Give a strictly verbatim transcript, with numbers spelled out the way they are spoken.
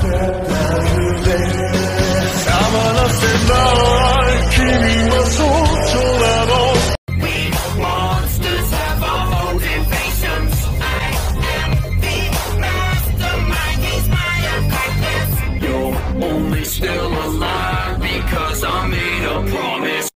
Monsters have our own invasions. I am the mastermind, he's my accomplice. You're only still alive.